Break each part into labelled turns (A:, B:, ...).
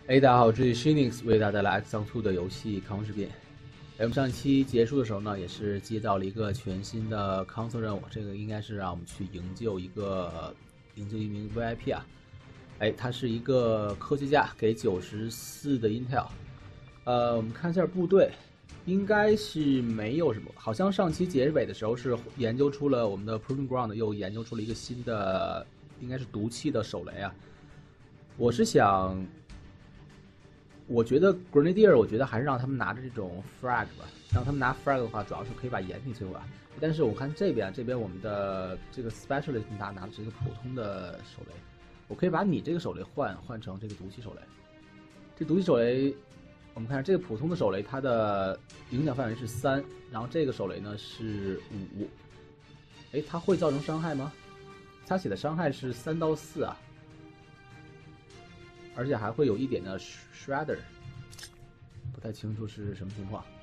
A: 大家好，这里是 Shinix 为大家带来 X Two 的游戏康视频。我们上一期结束的时候呢，也是接到了一个全新的 console 任务，这个应该是让我们去营救一名 VIP 啊。他是一个科学家，给94的 Intel。我们看一下部队，应该是没有什么，好像上期结尾的时候是研究出了我们的 Proving Ground 又研究出了一个新的，应该是毒气的手雷啊。我是想。我觉得 Grenadier， 我觉得还是让他们拿着这种 frag 吧，让他们拿 frag 的话，主要是可以把掩体摧毁。但是我看这边我们的这个 specialist 拿的是一个普通的手雷，我可以把你这个手雷换成这个毒气手雷。这毒气手雷，我们看这个普通的手雷，它的影响范围是3，然后这个手雷呢是5。它会造成伤害吗？它写的伤害是3到4啊。而且还会有一点的 shredder， 不太清楚是什么情况。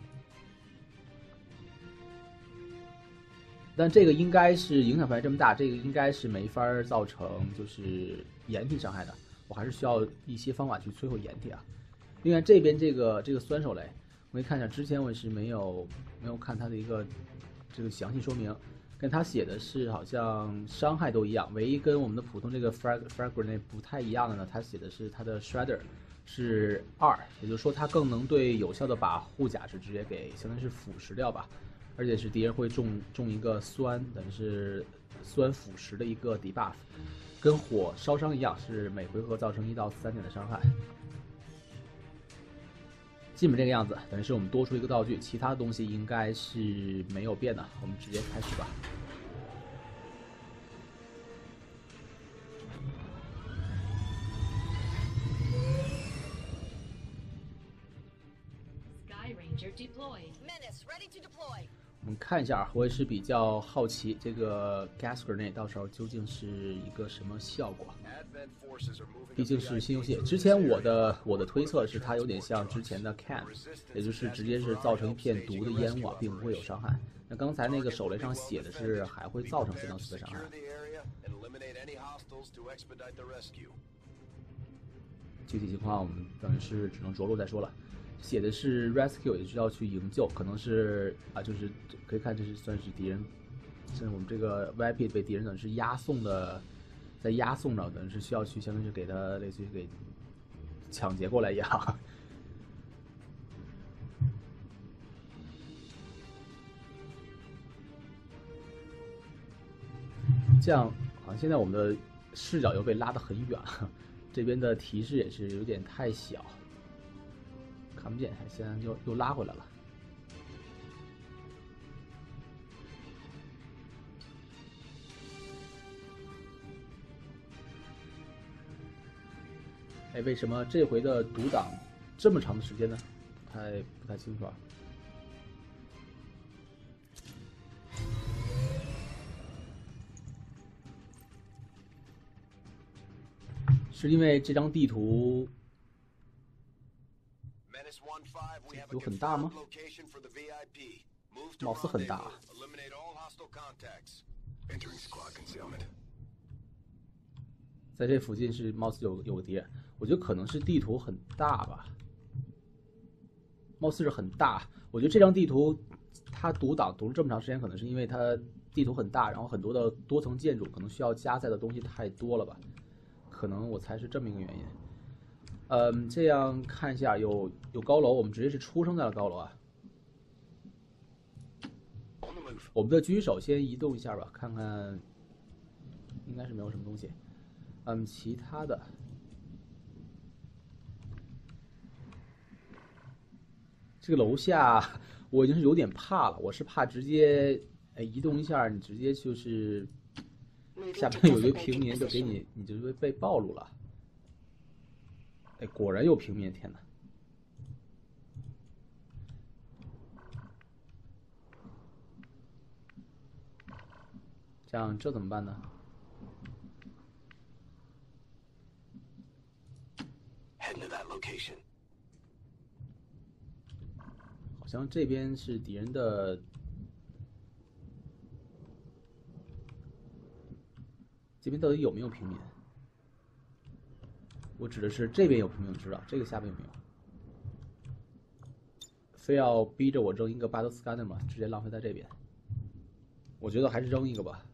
A: 但这个应该是影响范围这么大，这个应该是没法造成就是掩体伤害的。我还是需要一些方法去摧毁掩体啊。另外这边这个酸手雷，我可以看一下，之前我是没有看它的一个这个详细说明。跟他写的是好像伤害都一样，唯一跟我们的普通这个 frag grenade 不太一样的呢，他写的是他的 shredder 是2，也就是说它更能对有效的把护甲是直接给相当于是腐蚀掉吧，而且是敌人会中一个酸，等于是酸腐蚀的一个 debuff， 跟火烧伤一样，是每回合造成1到3点的伤害。基本这个样子，等于是我们多出一个道具，其他的东西应该是没有变的。我们直接开始吧。我们看一下，我也是比较好奇这个 gas grenade 到时候究竟是一个什么效果。毕竟是新游戏，之前我的推测是它有点像之前的 Can， 也就是直接是造成一片毒的烟雾，并不会有伤害。那刚才那个手雷上写的是还会造成3到4的伤害。具体情况我们等于是只能着陆再说了。写的是 rescue， 也是要去营救，可能是就是可以看这是算是敌人，像我们这个 VIP 被敌人等于是押送的，在押送着，等于是需要去相当于是给他类似于给抢劫过来一样。这样好像现在我们的视角又被拉得很远，这边的提示也是有点太小。看不见，现在又拉回来了。为什么这回的读档这么长的时间呢？不太清楚啊。是因为这张地图有很大吗？貌似很大。在这附近是貌似有个敌人，我觉得可能是地图很大吧，貌似是很大。我觉得这张地图它读档读了这么长时间，可能是因为它地图很大，然后很多的多层建筑，可能需要加载的东西太多了吧，可能我猜是这么一个原因。这样看一下，有高楼，我们直接是出生在了高楼啊。我们的狙击手先移动一下吧，看看，应该是没有什么东西。其他的，这个楼下我已经是有点怕了，我是怕直接移动一下，你直接就是下面有一堆平民就给你就会被暴露了。果然有平民，天哪！这怎么办呢？好像这边是敌人的，这边到底有没有平民？ 我指的是这边有平民知道，这个下边没有。非要逼着我扔一个 Battle Scanner 吗？直接浪费在这边。我觉得还是扔一个吧。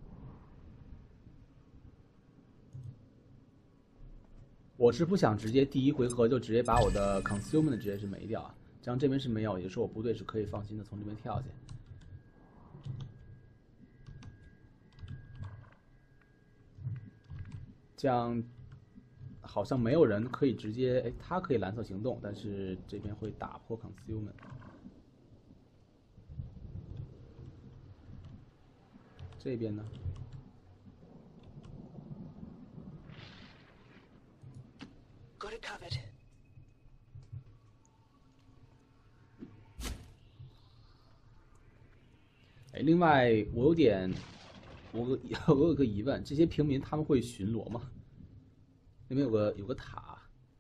A: 我是不想直接第一回合就直接把我的 Consumer 直接是没掉，这样这边是没有，也就是我部队是可以放心的从这边跳去。这样好像没有人可以直接，哎，他可以蓝色行动，但是这边会打破 Consumer。这边呢？
B: Got it covered.
A: 哎，另外我有个疑问，这些平民他们会巡逻吗？那边有个塔。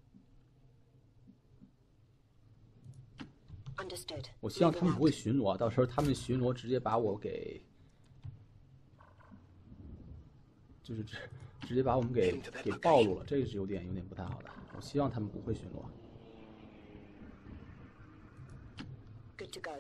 B: Understood.
A: 我希望他们不会巡逻，到时候他们巡逻直接把我给，就是直接把我们给暴露了，这个是有点不太好的。我希望他们不会巡逻。
B: Good to go.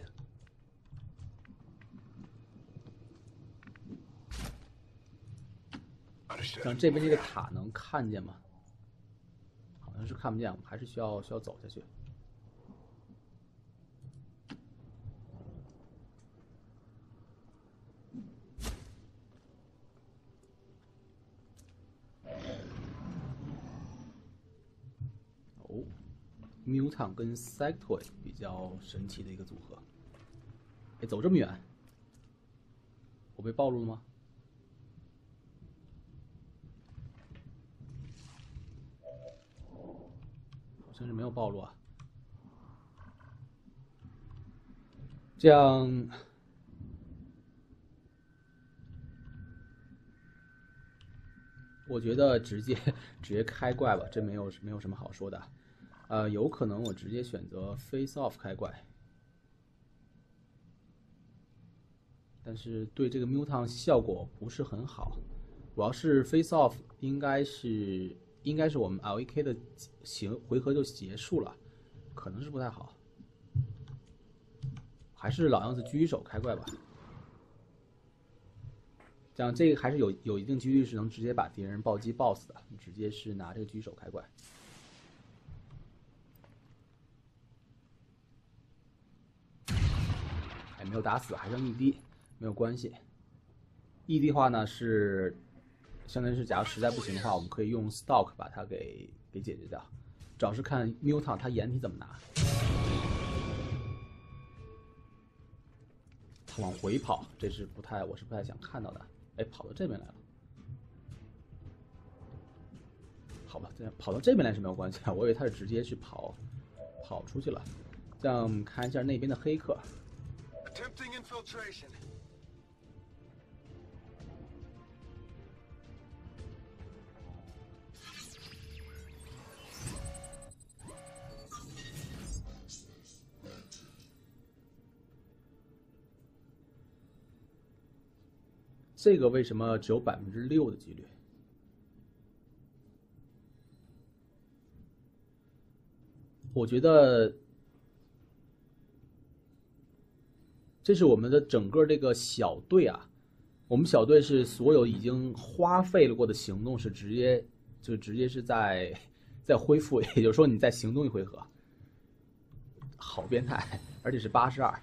A: 像这边这个塔能看见吗？好像是看不见，我们还是需要走下去。哦 ，Mutant 跟 Sectoid 比较神奇的一个组合。哎，走这么远，我被暴露了吗？好像是没有暴露啊。这样，我觉得直接开怪吧，这没有什么好说的。有可能我直接选择 Face Off 开怪，但是对这个 Mutant 效果不是很好。我要是 Face Off， 应该是我们 LEK 的回合就结束了，可能是不太好。还是老样子，狙击手开怪吧。这样这个还是有一定几率是能直接把敌人暴击 BOSS 的，你直接是拿这个狙击手开怪。还没有打死，还剩1滴，没有关系。1滴的话呢是，相当于是假如实在不行的话，我们可以用 Stalk 把它给解决掉。主要是看 Mutant 他掩体怎么拿。他往回跑，这是我是不太想看到的。哎，跑到这边来了。好吧，这样跑到这边来是没有关系啊，我以为他是直接去跑出去了。这样我们看一下那边的黑客。
C: Attempting infiltration.
A: 这个为什么只有6%的几率？我觉得这是我们的整个这个小队啊，我们小队是所有已经花费了过的行动是直接是在恢复，也就是说你再行动一回合，好变态，而且是82。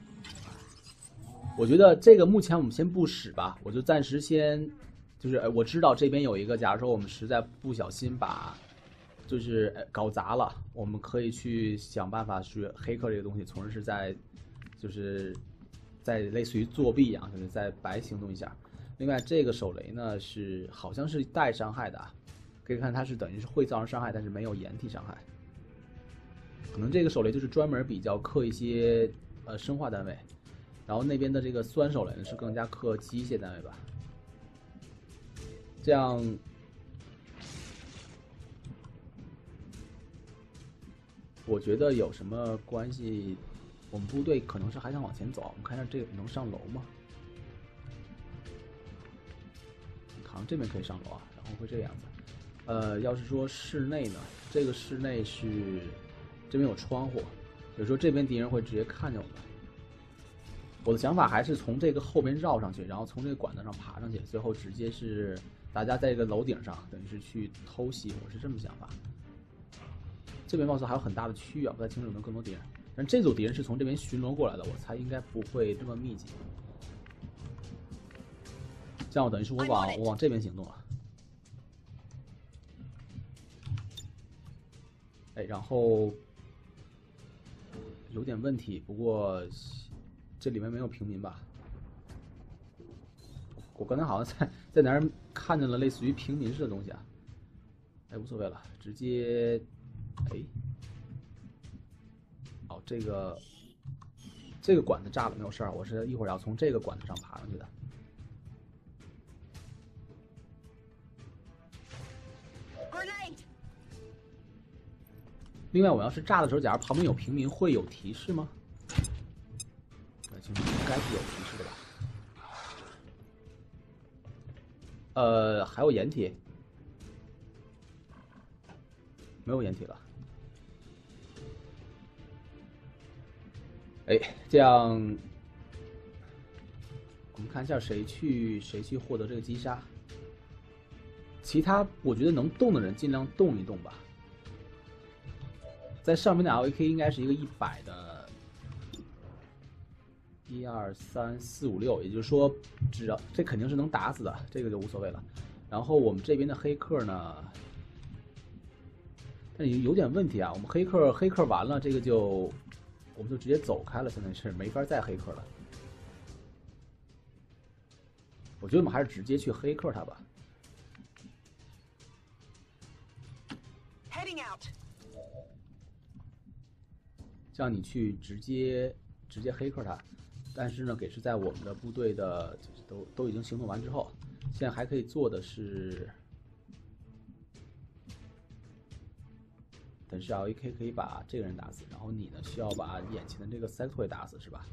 A: 我觉得这个目前我们先不使吧，我就暂时先，就是我知道这边有一个，假如说我们实在不小心把，就是搞砸了，我们可以去想办法去黑客这个东西，从而是就是在类似于作弊一样，就是在白行动一下。另外这个手雷呢好像是带伤害的啊，可以看它是等于是会造成伤害，但是没有掩体伤害。可能这个手雷就是专门比较克一些生化单位。然后那边的这个酸手雷呢是更加克机械单位吧，这样我觉得有什么关系？我们部队可能是还想往前走，我们看一下这个能上楼吗？好像这边可以上楼啊，然后会这个样子。 要是说室内呢，这个室内是这边有窗户，有时候这边敌人会直接看见我们。我的想法还是从这个后边绕上去，然后从这个管子上爬上去，最后直接是大家在这个楼顶上，等于是去偷袭。我是这么想法。这边貌似还有很大的区域啊，不太清楚有没有更多敌人。但这组敌人是从这边巡逻过来的，我猜应该不会这么密集。这样我等于是我往这边行动了。哎，然后有点问题，不过这里面没有平民吧？我刚才好像在哪儿看见了类似于平民似的东西啊！哎，无所谓了，直接，哎，哦，这个管子炸了没有事儿，我是一会儿要从这个管子上爬上去的。另外，我要是炸的时候，假如旁边有平民，会有提示吗？不太清楚，应该是有提示的吧。还有掩体，没有掩体了。哎，这样，我们看一下谁去获得这个击杀。其他我觉得能动的人尽量动一动吧。在上面的 LAK 应该是一个100的，1、2、3、4、5、6，也就是说，只要这肯定是能打死的，这个就无所谓了。然后我们这边的黑客呢，但有点问题啊，我们黑客完了，这个就我们就直接走开了，现在是没法再黑客了。我觉得我们还是直接去黑客他吧。
B: Heading out.
A: 这样你去直接黑客他，但是呢，是在我们的部队的都已经行动完之后，现在还可以做的是，等是 LAK 可以把这个人打死，然后你呢需要把眼前的这个 Sectoid 打死，是吧？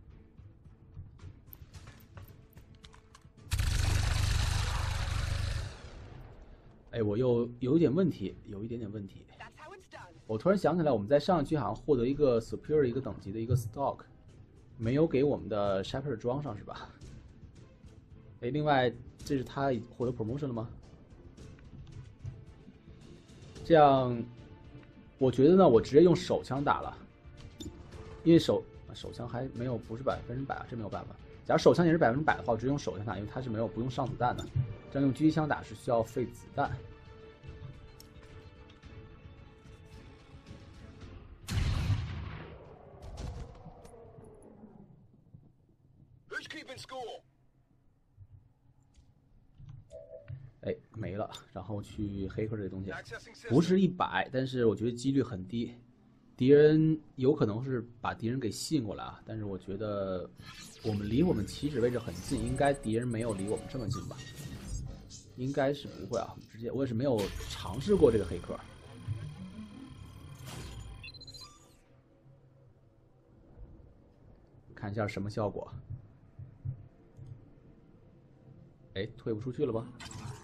A: 哎，我又有一点问题，有一点点问题。我突然想起来，我们在上一区好像获得一个 Superior 一个等级的一个 Stock， 没有给我们的 Shepherd 装上是吧？哎，另外，这是他获得 Promotion 了吗？这样，我觉得呢，我直接用手枪打了，因为手枪还没有不是100%啊，这没有办法。假如手枪也是100%的话，我直接用手枪打，因为它是不用上子弹的。这样用狙击枪打是需要费子弹。哎，没了，然后去黑客这东西，不是100，但是我觉得几率很低，敌人有可能是把敌人给吸引过来啊，但是我觉得我们离我们起始位置很近，应该敌人没有离我们这么近吧？应该是不会啊，直接我也是没有尝试过这个黑客。看一下什么效果。哎，退不出去了吧？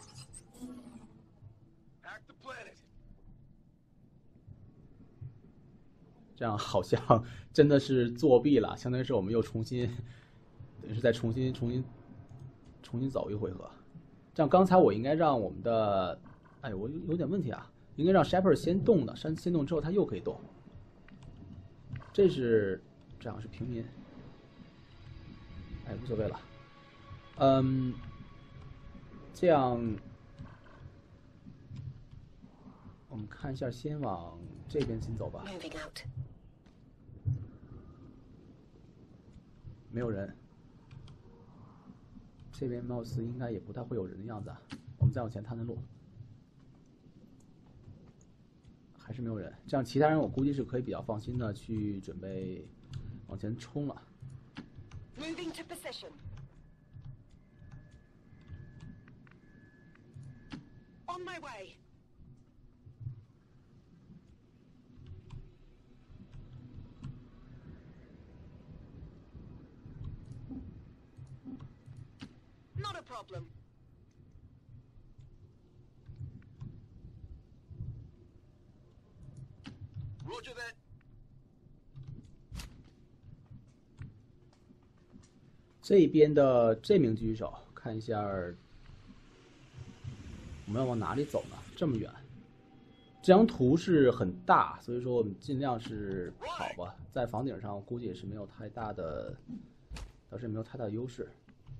A: 这样好像真的是作弊了，相当于是我们又重新，等于是再重新走一回合。这样刚才我应该让我们的，哎，我有点问题啊，应该让 Shepherd 先动的，先动之后他又可以动。这样是平民，哎，无所谓了。这样我们看一下，先往这边先走吧。没有人，这边貌似应该也不太会有人的样子啊。我们再往前探探路，还是没有人。这样其他人我估计是可以比较放心的去准备往前冲了。
B: Moving to position. On my way. Not a problem.
C: Roger that.
A: 这边的这名狙击手，看一下，我们要往哪里走呢？这么远，这张图是很大，所以说我们尽量是跑吧。在房顶上，估计也是没有太大的，倒是没有太大的优势。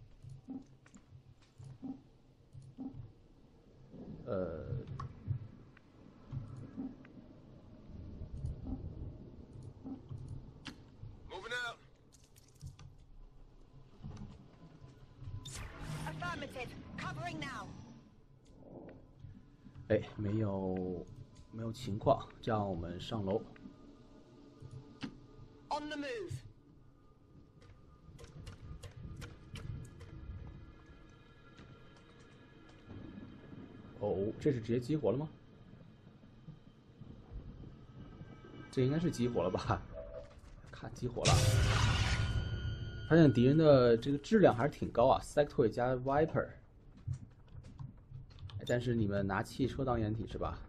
C: Moving out.
B: Affirmative. Covering now.
A: 哎，没有情况，这样我们上楼。
B: On the move.
A: 哦，这是直接激活了吗？这应该是激活了吧？看激活了，发现敌人的这个质量还是挺高啊 ，Sectoid 加 Viper。但是你们拿汽车当掩体是吧？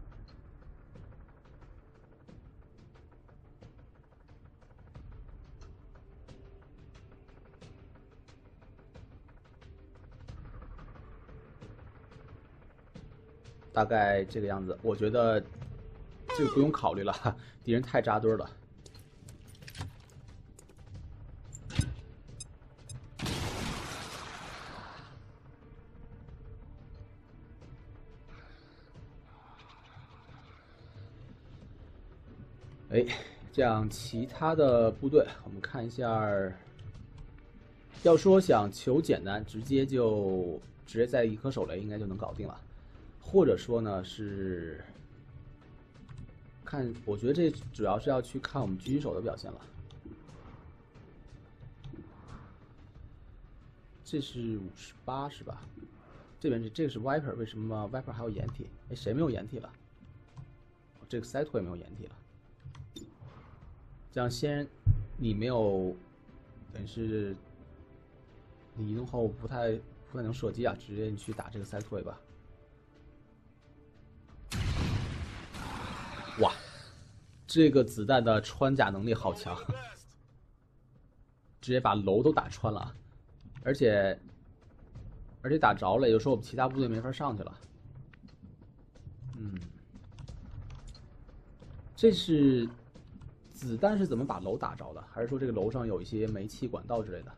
A: 大概这个样子，我觉得这个不用考虑了，敌人太扎堆了。哎，这样其他的部队，我们看一下。要说想求简单，直接在一颗手雷应该就能搞定了。 或者说呢是看，我觉得这主要是要去看我们狙击手的表现了。这是58是吧？这边这个是 Viper， 为什么 Viper 还有掩体？哎，谁没有掩体了？这个 Sectoid 也没有掩体了。这样先你没有，等于是你移动后不太能射击啊，直接你去打这个 Sectoid 吧。 哇，这个子弹的穿甲能力好强，直接把楼都打穿了，而且打着了，有时候我们其他部队没法上去了。这是子弹是怎么把楼打着的？还是说这个楼上有一些煤气管道之类的？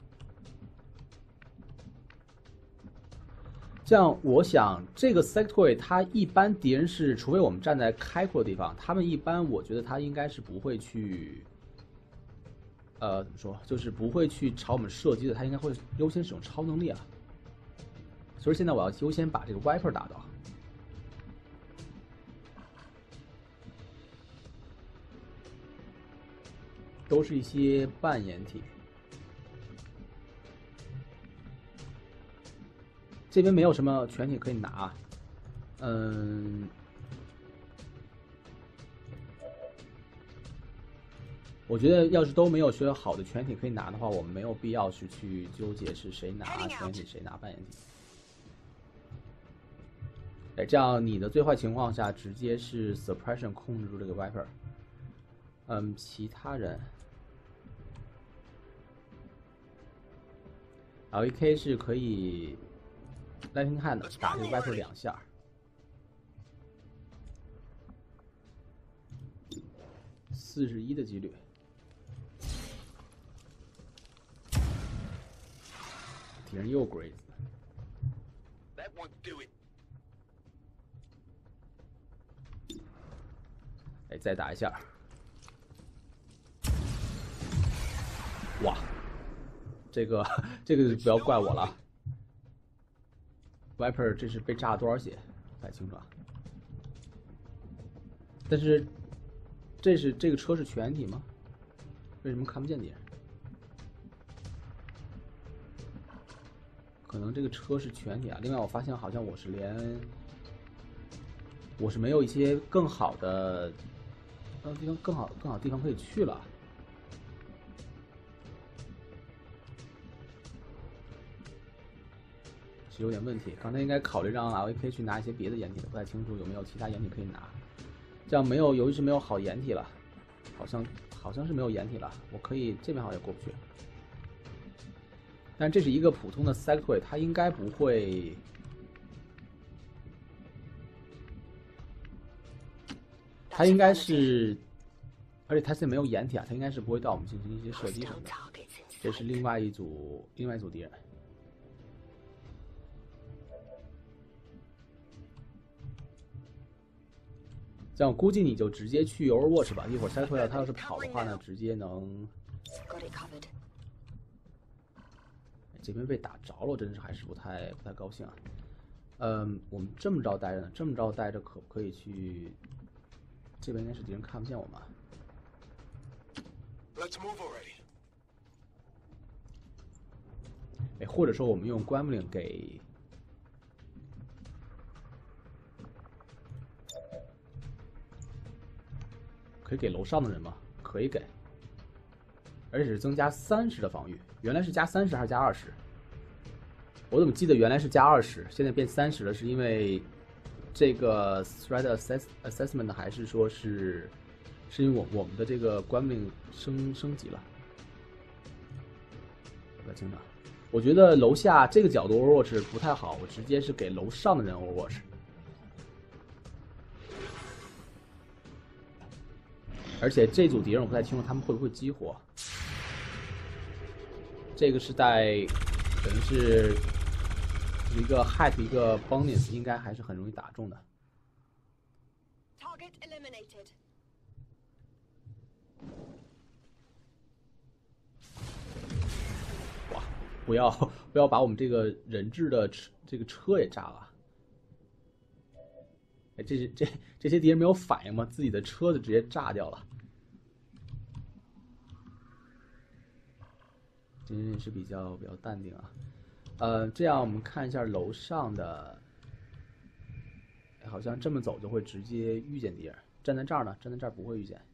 A: 这样，我想这个 Sectoid 它一般敌人是，除非我们站在开阔的地方，他们一般我觉得他应该是不会去，怎么说，就是不会去朝我们射击的，他应该会优先使用超能力啊。所以现在我要优先把这个 Viper 打到。都是一些半掩体。这边没有什么全体可以拿，我觉得要是都没有学好的全体可以拿的话，我们没有必要是去纠结是谁拿全体谁拿半掩体。哎，这样你的最坏情况下直接是 suppression 控制住这个 Viper。其他人 ，LEK 是可以 Lightning Hand 打这个 Viper 2下。41%的几率。敌人又 Graze。
C: That won't do it.
A: 哎，再打一下。哇，这个不要怪我了。Viper 这是被炸了多少血？不太清楚啊。但是，这个车是全体吗？为什么看不见敌人？可能这个车是全体啊。另外，我发现好像我是没有一些更好的地方，更好的地方可以去了。是有点问题，刚才应该考虑让 LEK 去拿一些别的掩体的，不太清楚有没有其他掩体可以拿。 这样没有，由于是没有好掩体了，好像是没有掩体了。我可以这边好像也过不去，但这是一个普通的 sectoid， 它应该不会。它应该是，而且它现在没有掩体啊，它应该是不会对我们进行一些射击什么的。这是另外一组敌人。这样估计你就直接去 Overwatch 吧，一会儿塞特他要是跑的话呢，直接能。这边被打着了，真是还是不太高兴啊。我们这么着待着呢，这么着待着可不可以去？这边应该是敌人看不见我们。
C: Let's move already.
A: 哎，或者说我们用 Gremlin 给。可以给楼上的人吗？可以给，而且是增加30的防御。原来是加30还是加20？我怎么记得原来是加20，现在变30了？是因为这个 threat assessment 还是说是因为我们的这个官命升级了？不太清楚。我觉得楼下这个角度 Overwatch 不太好，我直接是给楼上的人 Overwatch。而且这组敌人我不太清楚他们会不会激活，这个是在等于是一个 hit 一个 bonus， 应该还是很容易打中的。
B: Target eliminated.
A: 哇！不要把我们这个人质的这个车也炸了。哎，这些敌人没有反应吗？自己的车子直接炸掉了，真是比较淡定啊。这样我们看一下楼上的，好像这么走就会直接遇见敌人。站在这儿呢，站在这儿不会遇见。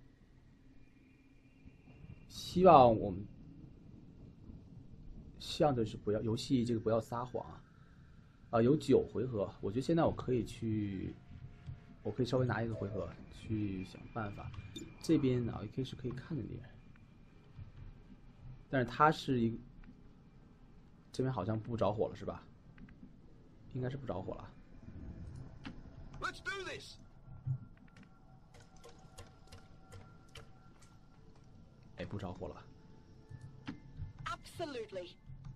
A: 希望就是不要游戏这个不要撒谎啊。有9回合，我觉得现在我可以稍微拿一个回合去想办法。这边呢 AK 是可以看见敌人，但是他是一个这边好像不着火了是吧？应该是不着火了。
C: Let's do this.
A: 哎，不着火了。
B: Absolutely.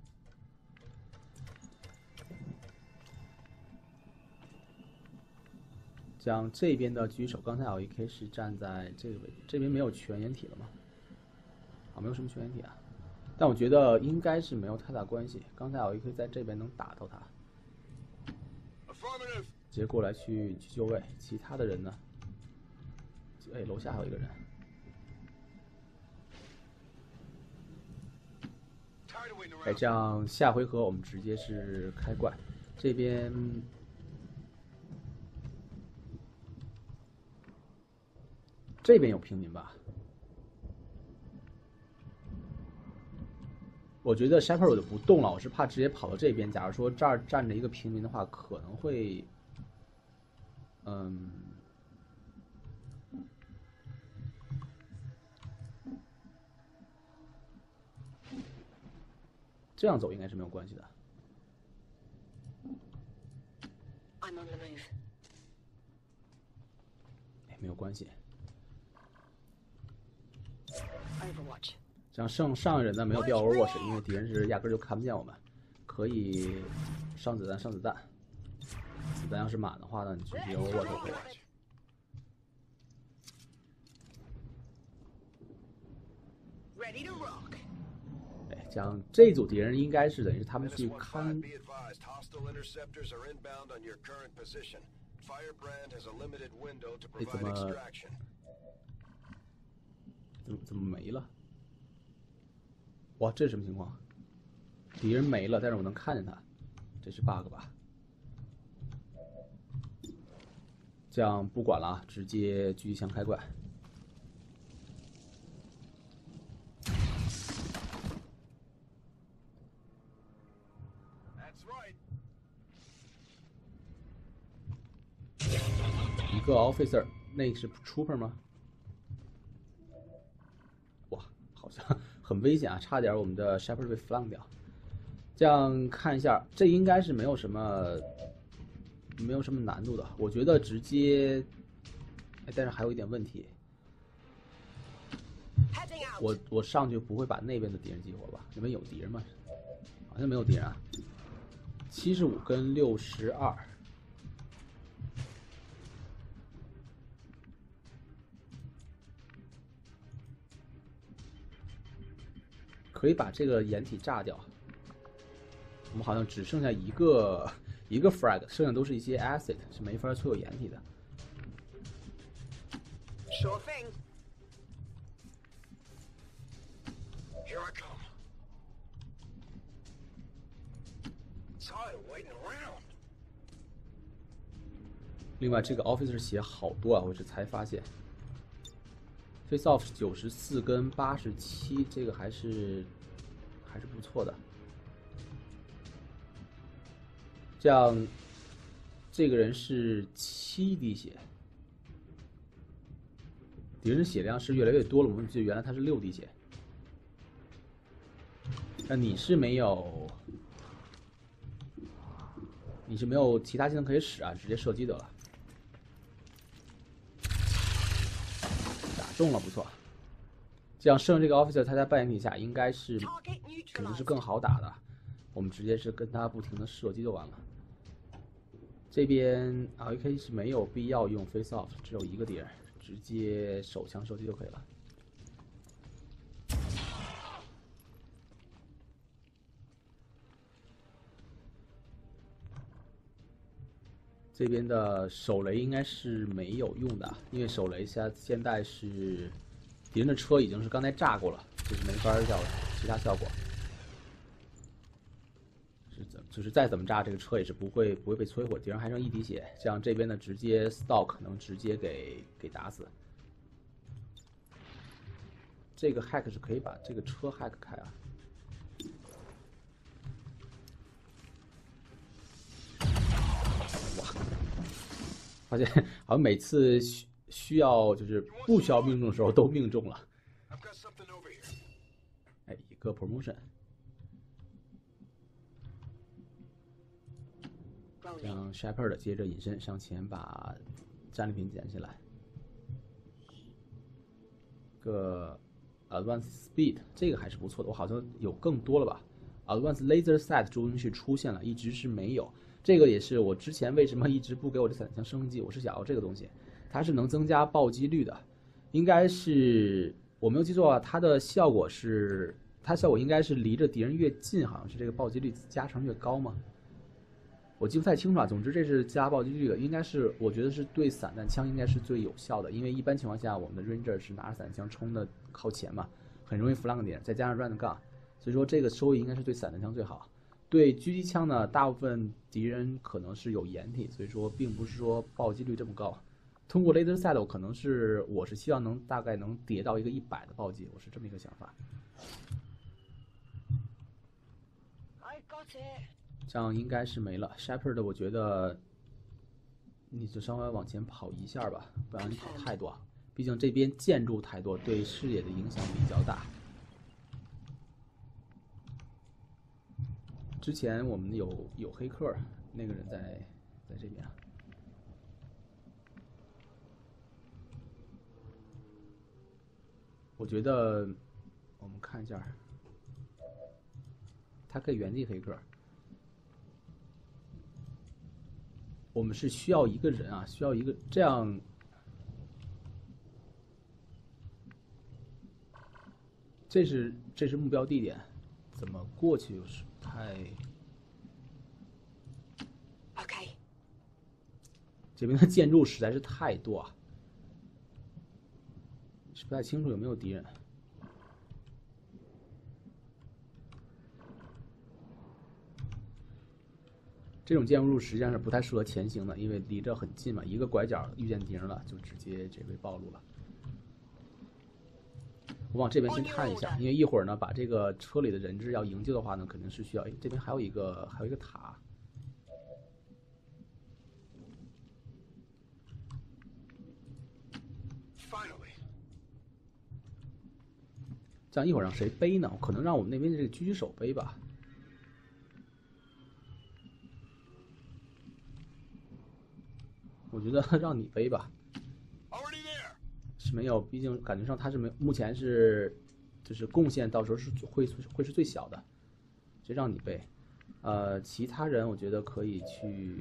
A: 像这边的狙击手，刚才LEK 是站在这个位置，这边没有全掩体了吗？啊，没有什么全掩体啊。但我觉得应该是没有太大关系。刚才LEK在这边能打到他，直接过来去就位。其他的人呢？哎，楼下还有一个人。哎，这样下回合我们直接是开怪，这边。这边有平民吧？我觉得 Shepherd 我就不动了，我是怕直接跑到这边。假如说这儿站着一个平民的话，可能会，这样走应该是没有关系的。
B: I'm on the move.
A: 哎，没有关系。
B: Overwatch.
A: 像上人呢没有必要 Overwatch， 因为敌人是压根就看不见我们，可以上子弹。子弹要是满的话呢，你直接 Overwatch 可以。
B: Ready to rock.
A: 哎，像这组敌人应该是等于是他们去看。哎，怎么没了？哇，这是什么情况？敌人没了，但是我能看见他，这是 bug 吧？这样不管了啊，直接狙击枪开怪。一个 officer 那是 Trooper 吗？哇，好像很危险啊，差点我们的 Shepherd 被 flank 掉。这样看一下，这应该是没有什么难度的，我觉得直接，但是还有一点问题，我上去不会把那边的敌人激活吧？那边有敌人吗？好像没有敌人啊。75跟62。可以把这个掩体炸掉。我们好像只剩下一个 frag， 剩下都是一些 acid， 是没法摧毁掩体的。
B: Sure thing.
C: Here I come. Tired of waiting around.
A: 另外，这个 officer 血好多啊，我这才发现。Face off 94跟87，这个还是不错的。这样，这个人是7滴血，敌人血量是越来越多了。我们记得原来他是6滴血。那你是没有其他技能可以使啊，直接射击得了。中了，不错。这样剩这个 officer 他在半掩体下应该是肯定是更好打的，我们直接是跟他不停的射击就完了。这边AK 是没有必要用 face off， 只有一个敌人，直接手枪射击就可以了。这边的手雷应该是没有用的，因为手雷现在是敌人的车已经是刚才炸过了，这是没法叫其他效果。就是再怎么炸，这个车也是不会被摧毁，敌人还剩1滴血，这样这边的直接 stalk 能直接给打死。这个 hack 是可以把这个车 hack 开啊。发现好像每次需要就是不需要命中的时候都命中了。哎，一个 promotion。让 Shepherd 接着隐身上前把战利品捡起来。个 Advanced Speed 这个还是不错的，我好像有更多了吧 ？Advanced Laser Sight 终于是出现了，一直是没有。这个也是我之前为什么一直不给我这散弹枪升级，我是想要这个东西，它是能增加暴击率的，应该是我没有记错啊，它效果应该是离着敌人越近，好像是这个暴击率加成越高吗？我记不太清楚啊。总之这是加暴击率的，应该是我觉得是对散弹枪应该是最有效的，因为一般情况下我们的 Ranger 是拿着散弹枪冲的靠前嘛，很容易 flank 敌人，再加上 Run gun， 所以说这个收益应该是对散弹枪最好。对狙击枪呢，大部分敌人可能是有掩体，所以说并不是说暴击率这么高。通过 Laser Sight 可能是我是希望大概能叠到一个100的暴击，我是这么一个想法。这样应该是没了。Shepherd 我觉得你就稍微往前跑一下吧，不然你跑太多，毕竟这边建筑太多，对视野的影响比较大。之前我们有黑客，那个人在这边啊。我觉得我们看一下，他可以原地黑客。我们是需要一个人啊，需要一个这样。这是目标地点，怎么过去又是太
B: ？OK。
A: 这边的建筑实在是太多啊，是不太清楚有没有敌人。这种建筑物实际上是不太适合前行的，因为离着很近嘛，一个拐角遇见敌人了，就直接这被暴露了。我往这边先看一下，因为一会儿呢，把这个车里的人质要营救的话呢，肯定是需要。哎，这边还有一个塔。
C: Finally.
A: 这样一会儿让谁背呢？可能让我们那边的这个狙击手背吧。我觉得让你背吧。
C: Already there.
A: 是没有，毕竟感觉上他是没，目前是就是贡献到时候是会是最小的，就让你背。其他人我觉得可以去，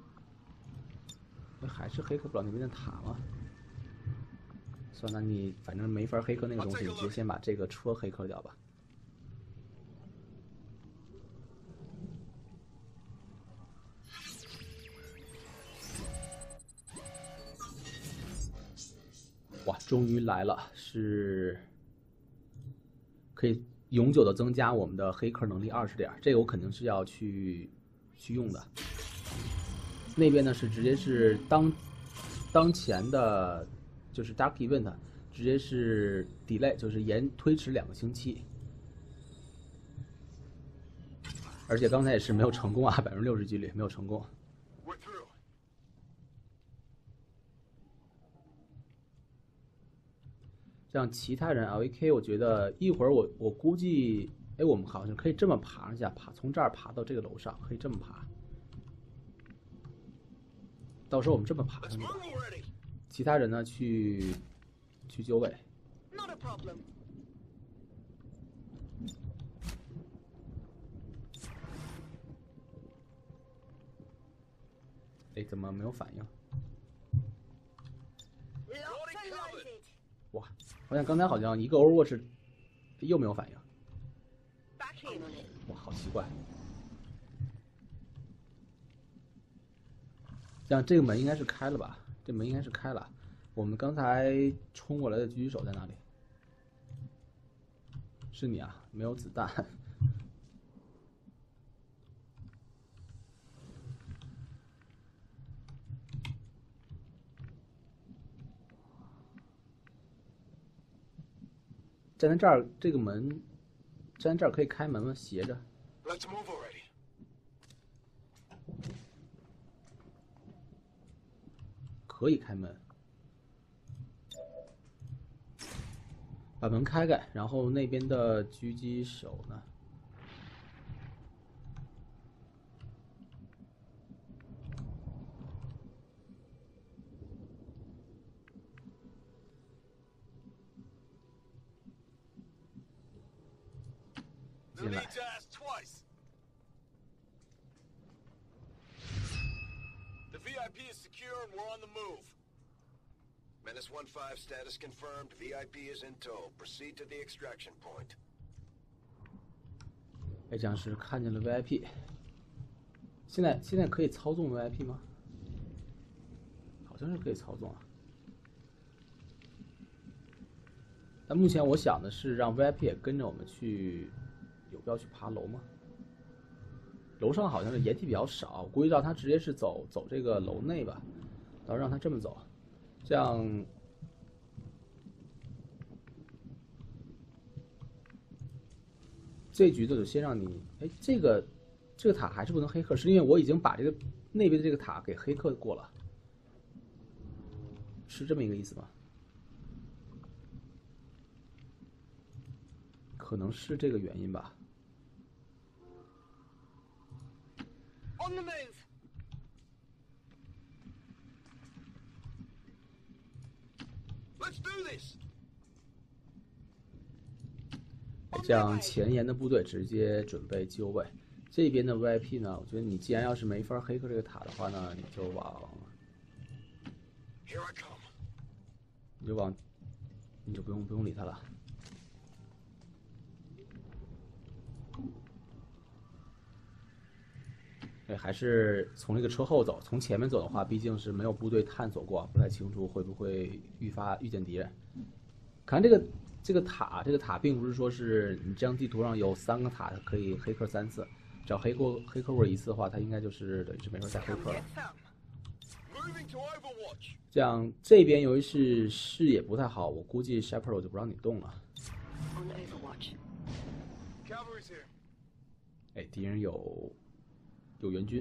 A: 还是黑客不了那边的塔吗？算了，你反正没法黑客那个东西，你直接先把这个车黑客掉吧。哇，终于来了，是可以永久的增加我们的黑客能力20点，这个我肯定是要去用的。那边呢是直接是当前的就是 Dark Event， 直接是 delay， 就是推迟2个星期，而且刚才也是没有成功啊，60%几率没有成功。
C: We're through.
A: 这样其他人 LVK， 我觉得一会儿我估计，哎，我们好像可以这么爬上下，从这儿爬到这个楼上，可以这么爬。到时候我们这么爬上去吧，其他人呢去救位。
B: Not a problem.
A: 哎，怎么没有反应？
B: Locked and loaded.
A: 哇，我想刚才好像一个 Overwatch 又没有反应，
B: Back in on it.
A: 哇，好奇怪。像这个门应该是开了吧？这门应该是开了。我们刚才冲过来的狙击手在哪里？是你啊，没有子弹。站在这儿，这个门，站在这儿可以开门吗？斜着。
C: Let's move already.
A: 可以开门，把门开开，然后那边的狙击手呢？进来。
C: The VIP is secure and we're on the move. Menace 1-5 status confirmed. VIP is in tow. Proceed to the extraction point.
A: 哎，这样是看见了 VIP。现在可以操纵 VIP 吗？好像是可以操纵啊。但目前我想的是让 VIP 也跟着我们去，有必要去爬楼吗？ 楼上好像是掩体比较少，我估计让他直接是走这个楼内吧，到时候让他这么走，这样这局就先让你，哎，这个塔还是不能黑客，是因为我已经把这个那边的这个塔给黑客过了，是这么一个意思吗？可能是这个原因吧。
B: On the move.
A: 这样前沿的部队直接准备就位，这边的 VIP 呢，我觉得你既然要是没法黑客这个塔的话呢，你就不用理他了。对，还是从那个车后走，从前面走的话，毕竟是没有部队探索过，不太清楚会不会遇见敌人。看这个塔并不是说是你这张地图上有3个塔可以黑客3次，只要黑过1次的话，它应该就是等于是没法再黑客了。这样这边由于是视野不太好，我估计 Shepard 我就不让你动了。哎，敌人有援军。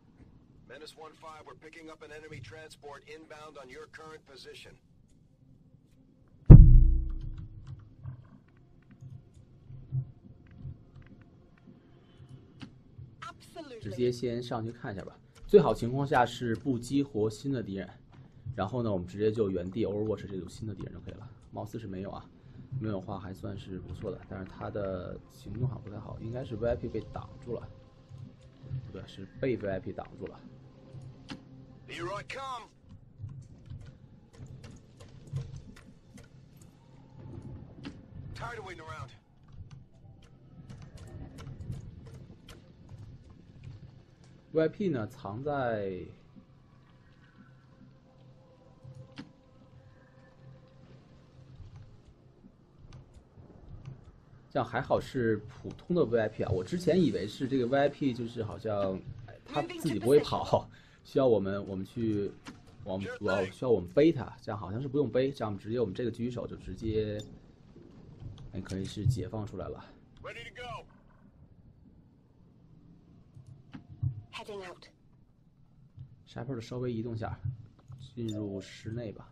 C: Menace 1-5, we're picking up an enemy transport inbound on your current position.
A: 直接先上去看一下吧。最好情况下是不激活新的敌人，然后呢，我们直接就原地 Overwatch 这组新的敌人就可以了。貌似是没有啊，没有的话还算是不错的，但是他的行动好像不太好，应该是 VIP 被挡住了，不对，是被 VIP 挡住了。
C: Here I come. Tired of waiting around.
A: VIP 呢藏在这样还好是普通的 VIP 啊，我之前以为是这个 VIP 就是好像他自己不会跑，需要我们去，需要我们背他，这样好像是不用背，这样直接我们这个狙击手就直接，可以是解放出来了。
C: Ready to go.
B: Heading out.
A: Shepard 稍微移动下，进入室内吧。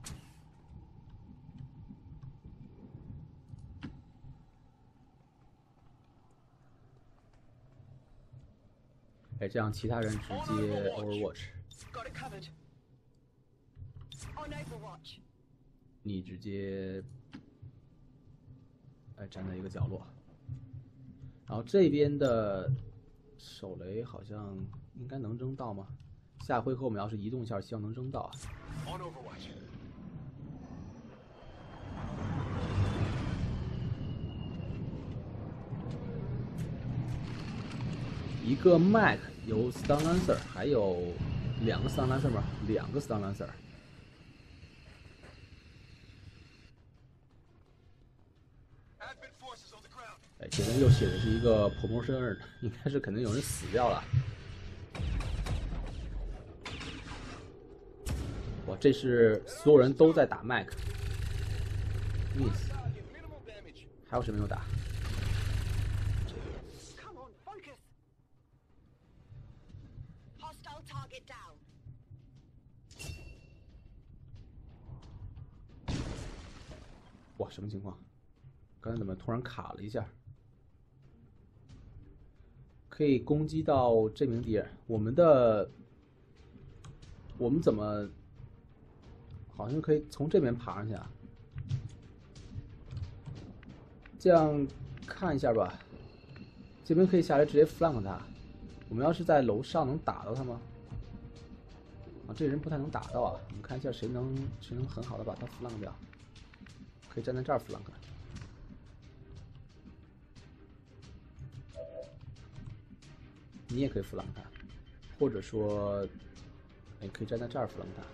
A: 这样其他人直接 Overwatch，
B: Got it covered. On Overwatch.
A: 你直接站在一个角落，然后这边的手雷好像应该能扔到吗？下回合我们要是移动一下，希望能扔到啊。
C: On Overwatch.
A: 一个 Mac 有 Stun Lancer， 还有2个 Stun Lancer 吗？2个 Stun Lancer。
C: Advent forces on the ground.
A: 这边又写的是一个 promotion， 应该是肯定有人死掉了。哇，这是所有人都在打 Mac。Miss，
C: Minimal damage.
A: 还有谁没有打？
B: Come on, focus. Hostile target down.
A: 哇，什么情况？刚才怎么突然卡了一下？可以攻击到这名敌人。我们怎么好像可以从这边爬上去啊？这样看一下吧。这边可以下来直接 flank 他。我们要是在楼上能打到他吗？啊，这人不太能打到啊。我们看一下谁能很好的把他 flank 掉。可以站在这儿 flank。你也可以 flank 他，或者说，可以站在这儿 flank 他。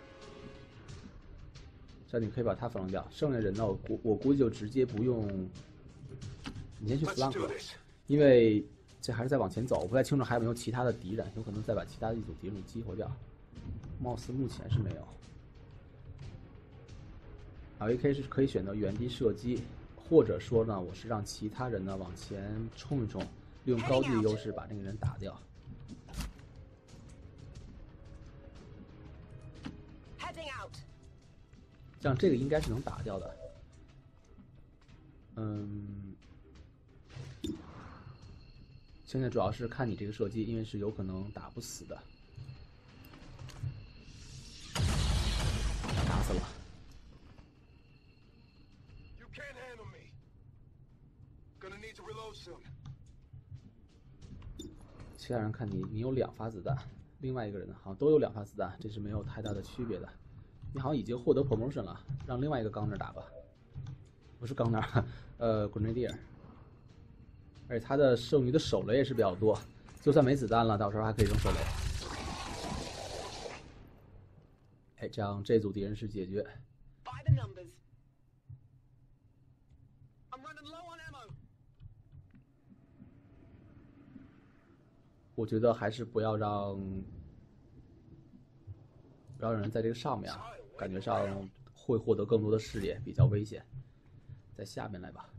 A: 这样你可以把他 flank 掉。剩下人呢，我估计就直接不用。你先去 flank 吧，因为这还是在往前走，我不太清楚还有没有其他的敌人，有可能再把其他的一组敌人激活掉。貌似目前是没有。AK 是可以选择原地射击，或者说呢，我是让其他人呢往前冲一冲，利用高地的优势把这个人打掉。
B: Heading out.
A: 像这个应该是能打掉的。现在主要是看你这个射击，因为是有可能打不死的。打死了。
C: You can't handle me. Gonna need to reload soon.
A: 其他人看你有2发子弹，另外一个人呢好像都有2发子弹，这是没有太大的区别的。你好像已经获得 promotion 了，让另外一个Gunner打吧，不是Gunner，Grenadier。而且他的剩余的手雷也是比较多，就算没子弹了，到时候还可以扔手雷。这样这组敌人是解决。
B: By the numbers. I'm running low on ammo.
A: 我觉得还是不要让人在这个上面啊，感觉上会获得更多的视野，比较危险。在下面来吧。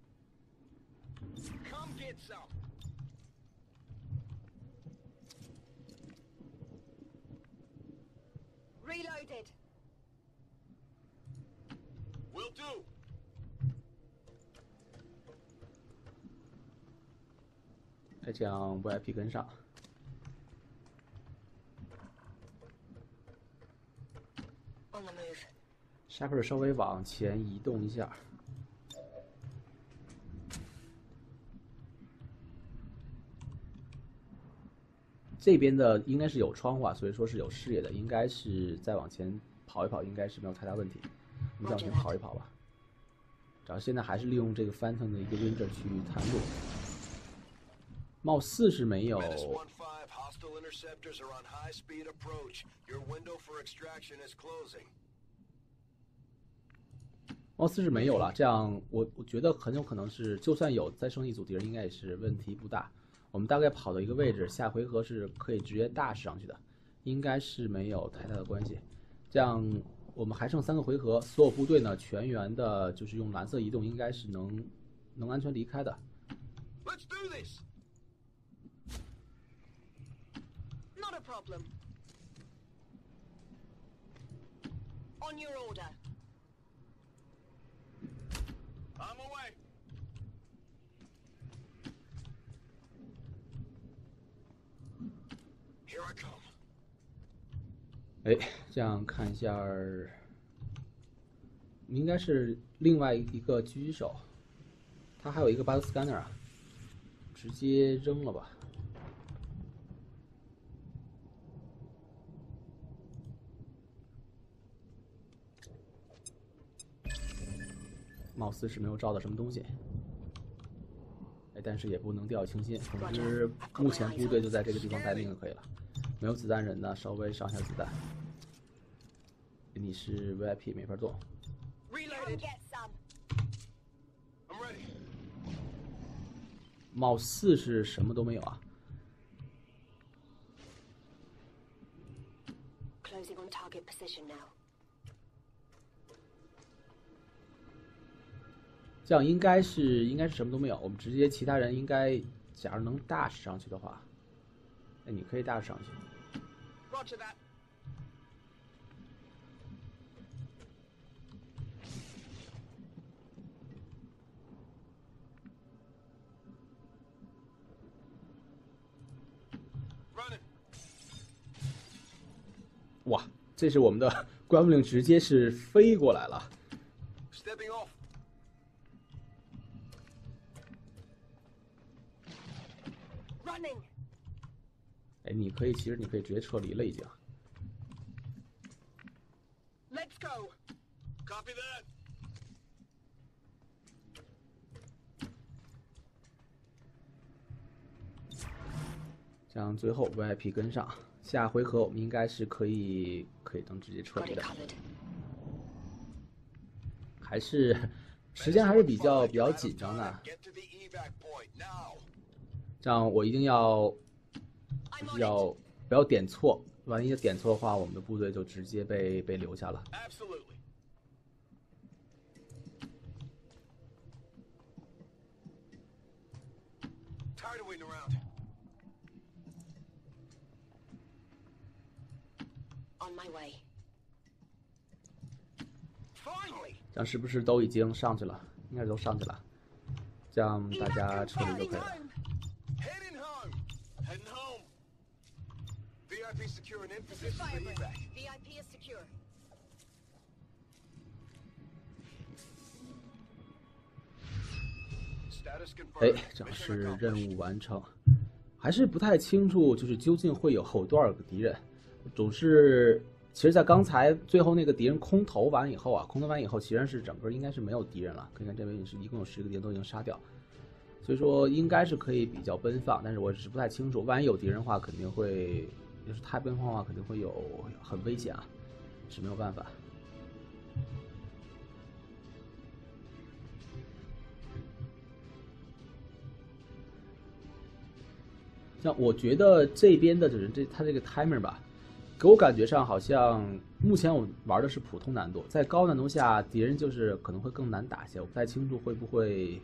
C: Come get some.
B: Reloaded.
C: Will do.
A: 这样 VIP 跟上。 Shepard 稍微往前移动一下。这边的应该是有窗户啊，所以说是有视野的，应该是再往前跑一跑，应该是没有太大问题。我们再往前跑一跑吧。主要现在还是利用这个 Phantom 的一个 Ranger 去探路。貌似是没有。
C: Hostile interceptors are on high speed approach. Your window for extraction is closing.
A: 貌似是没有了，这样我觉得很有可能是，就算有再生一组敌人，应该也是问题不大。我们大概跑到一个位置，下回合是可以直接大使上去的，应该是没有太大的关系。这样我们还剩3个回合，所有部队呢全员的，就是用蓝色移动，应该是能安全离开的。
C: Let's do this.
B: Not a problem. On your order.
C: On my way.
A: 哎，这样看一下，应该是另外一个狙击手，他还有一个 Battle Scanner 啊，直接扔了吧。貌似是没有照到什么东西，哎，但是也不能掉以轻心。总之，目前部队就在这个地方待命就可以了。没有子弹人呢，稍微上下子弹。你是 VIP 没法动。
B: Reloaded. Get some.
C: I'm ready.
A: 貌似是什么都没有啊。
B: Closing on target position now.
A: 这样应该是什么都没有。我们直接其他人应该，假如能大使上去的话，哎，你可以大使上去。
B: Roger that.
A: 哇，这是我们的官部令直接是飞过来了。
C: Stepping off.
B: Running.
A: 哎，其实你可以直接撤离了已经。
B: Let's go.
C: Copy that.
A: 这样最后 VIP 跟上，下回合我们应该是可以能直接撤
B: Got
A: 离
B: it
A: 的。
B: covered.
A: 还是时间还是比较紧张的。
C: Get to the evac point now.
A: 这样我一定要不要点错，万一点错的话，我们的部队就直接被留下了。
C: Absolutely. Tired of waiting around.
B: On my way.
C: Finally.
A: 这样是不是都已经上去了？应该都上去了。这样大家撤离就可以了。
C: Heading home. Heading home. VIP secure and in position for
B: Firebreak.
C: evac.
B: VIP is secure.
A: 哎，这是任务完成，还是不太清楚，就是究竟会有多少个敌人。总是，其实，在刚才最后那个敌人空投完以后啊，其实是整个应该是没有敌人了。可以看这边是一共有10个敌人都已经杀掉，所以说应该是可以比较奔放，但是我只是不太清楚，万一有敌人的话，肯定会，要是太奔放的话，肯定会有很危险啊，是没有办法。 像我觉得这边的就是他这个 timer 吧，给我感觉上好像目前我玩的是普通难度，在高难度下敌人就是可能会更难打些，我不太清楚会不会，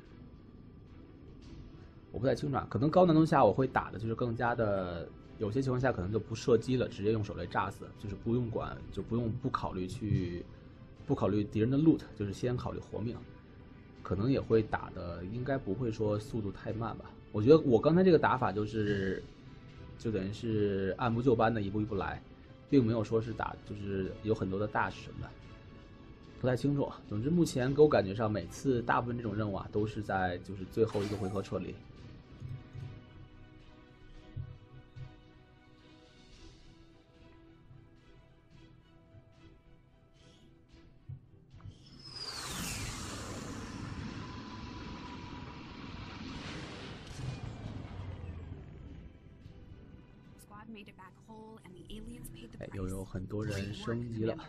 A: 我不太清楚啊，可能高难度下我会打的就是更加的，有些情况下可能就不射击了，直接用手雷炸死，就是不用管，就不考虑敌人的 loot， 就是先考虑活命，可能也会打的，应该不会说速度太慢吧。 我觉得我刚才这个打法就等于是按部就班的一步一步来，并没有说是打就是有很多的大使什么的， 不太清楚。总之，目前给我感觉上，每次大部分这种任务啊，都是在就是最后一个回合撤离。哎，又有很多人升级了。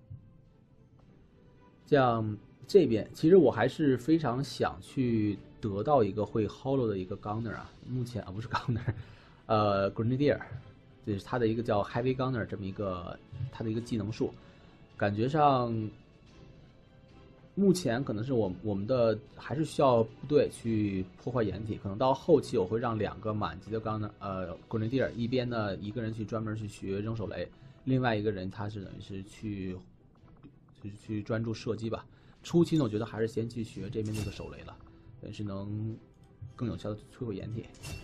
A: 像这边，其实我还是非常想去得到一个会 hollow 的一个 gunner 啊。目前啊不是 gunner，grenadier， 就是它的一个叫 heavy gunner 这么一个它的一个技能树，感觉上目前可能是我们的还是需要部队去破坏掩体，可能到后期我会让2个满级的grenadier， 一边呢一个人去专门去学扔手雷，另外一个人他是等于是去专注射击吧。初期呢，我觉得还是先去学这边这个手雷了，等于是能更有效的摧毁掩体。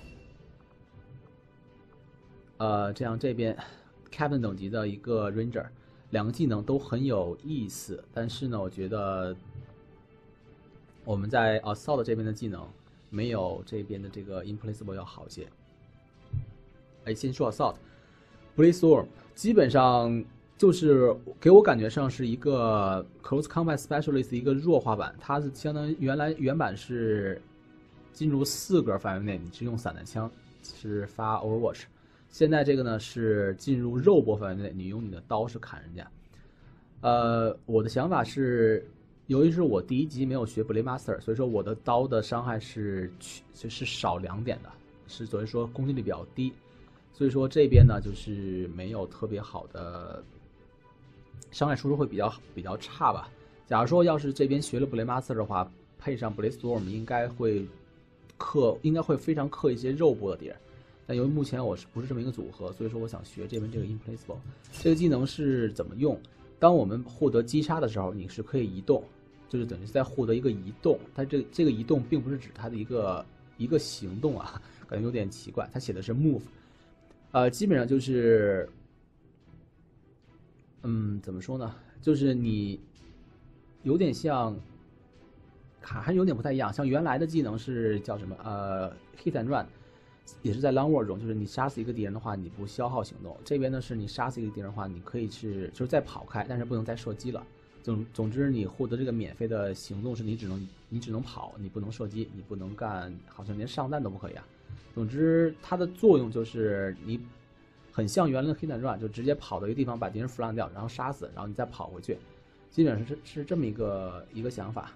A: 这样这边 Captain 等级的一个 Ranger， 2个技能都很有意思，但是呢，我觉得我们在 Assault 这边的技能没有这边的这个 Implacable 要好些。先说 Assault，Blaze Storm 基本上就是给我感觉上是一个 Close Combat Specialist 一个弱化版，它是相当于原版是进入4格范围内你是用散弹枪是发 Overwatch， 现在这个呢是进入肉搏范围内你用你的刀是砍人家。我的想法是，由于是我第1集没有学 Blade Master， 所以说我的刀的伤害是少2点的，是所以说攻击力比较低，所以说这边呢就是没有特别好的伤害输出会比较差吧。假如说要是这边学了 Blade Master 的话，配上 Blaze Storm 应该会非常克一些肉搏的敌人。但由于目前我不是这么一个组合，所以说我想学这边这个 Implacable 这个技能是怎么用？当我们获得击杀的时候，你是可以移动，就是等于是在获得一个移动。但这个移动并不是指它的一个行动啊，感觉有点奇怪。它写的是 move， 基本上就是。怎么说呢？就是你有点像，还有点不太一样。像原来的技能是叫什么？hit and run， 也是在 long war 中，就是你杀死一个敌人的话，你不消耗行动。这边呢是你杀死一个敌人的话，你可以就是再跑开，但是不能再射击了。总之，你获得这个免费的行动是你只能跑，你不能射击，你不能干，好像连上弹都不可以啊。总之，它的作用就是你。很像原来的 Hit and Run， 就直接跑到一个地方把敌人flank掉，然后杀死，然后你再跑回去，基本上是这么一个想法。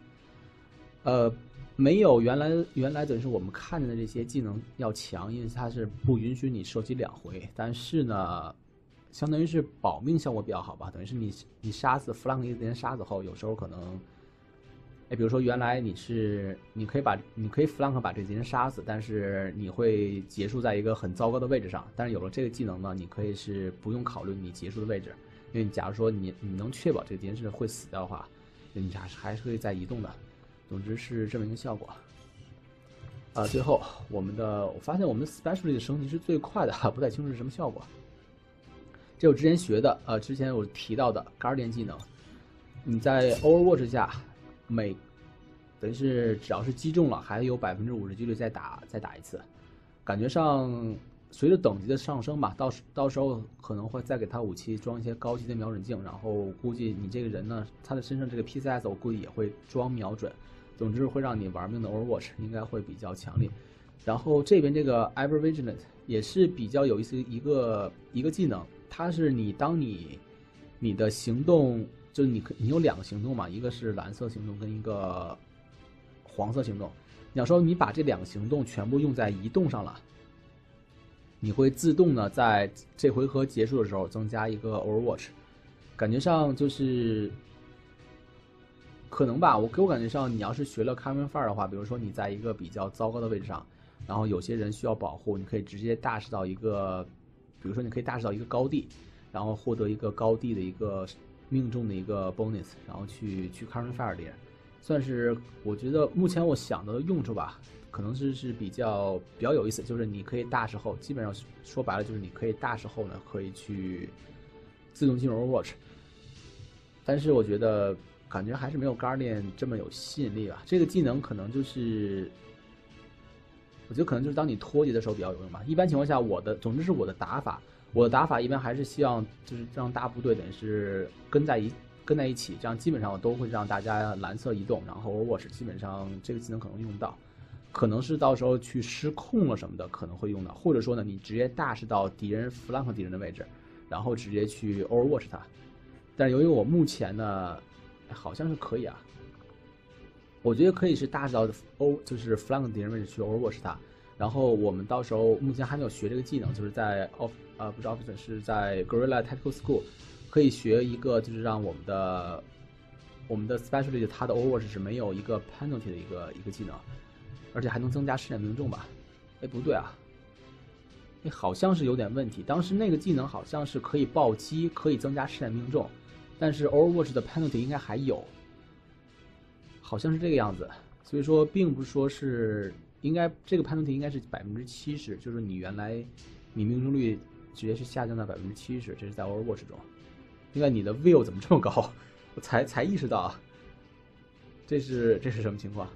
A: 没有原来等于是我们看见的这些技能要强，因为它是不允许你射击2回，但是呢，相当于是保命效果比较好吧，等于是你杀死 flank 一个敌人杀死后，有时候可能。比如说原来你可以 flank 把这个敌人杀死，但是你会结束在一个很糟糕的位置上。但是有了这个技能呢，你可以是不用考虑你结束的位置，因为你假如说你能确保这个敌人是会死掉的话，你还是可以再移动的。总之是这么一个效果。最后我发现我们的 Specialty 的升级是最快的，不太清楚是什么效果。这我之前学的，之前我提到的 Guardian 技能，你在 Overwatch 下。等于是只要是击中了，还有50%几率再打一次。感觉上随着等级的上升吧，到时候可能会再给他武器装一些高级的瞄准镜，然后估计你这个人呢，他的身上这个 PCS 我估计也会装瞄准。总之会让你玩命的 Overwatch 应该会比较强烈。然后这边这个 Ever Vigilant 也是比较有意思一个技能，它是当你的行动。就是你有2个行动嘛，一个是蓝色行动跟一个黄色行动。你要说你把这2个行动全部用在移动上了，你会自动的在这回合结束的时候增加一个 Overwatch， 感觉上就是可能吧。给我感觉上，你要是学了 Common Fire 的话，比如说你在一个比较糟糕的位置上，然后有些人需要保护，你可以直接大势到一个，比如说你可以大势到一个高地，然后获得一个高地的一个。命中的一个 bonus， 然后去 Current Fire 敌人，算是我觉得目前我想到的用处吧，可能是比较有意思，就是你可以大势后，基本上说白了就是你可以大势后呢可以去自动进入 Overwatch， 但是我觉得感觉还是没有 Guardian 这么有吸引力吧。这个技能可能就是，我觉得可能就是当你脱节的时候比较有用吧。一般情况下，总之是我的打法一般还是希望就是让大部队等于是跟在一起，这样基本上我都会让大家蓝色移动，然后 Overwatch 基本上这个技能可能用到，可能是到时候去失控了什么的可能会用到，或者说呢你直接dash到敌人 flank 敌人的位置，然后直接去 Overwatch 它。但是由于我目前呢，好像是可以啊，我觉得可以是dash到就是 flank 敌人位置去 Overwatch 它。然后我们到时候目前还没有学这个技能，就是在不是 Officer， 是在 Guerrilla Tactical School 可以学一个，就是让我们的 Specialist 它的 Overwatch 是没有一个 penalty 的一个技能，而且还能增加视点命中吧？哎，不对啊，哎，好像是有点问题。当时那个技能好像是可以暴击，可以增加视点命中，但是 Overwatch 的 penalty 应该还有，好像是这个样子。所以说，并不是说是。应该这个 penalty 应该是70%，就是你原来你命中率直接是下降到70%，这是在 Overwatch 中。另外，你的 view 怎么这么高？我才意识到啊，这是什么情况？